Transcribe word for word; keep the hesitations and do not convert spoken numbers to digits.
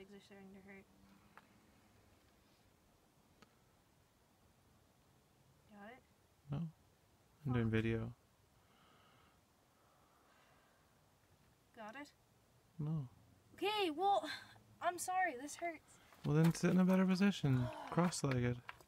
are starting to hurt. Got it? No. I'm doing video. Got it? No. Okay, well, I'm sorry. This hurts. Well, then sit in a better position. Cross-legged.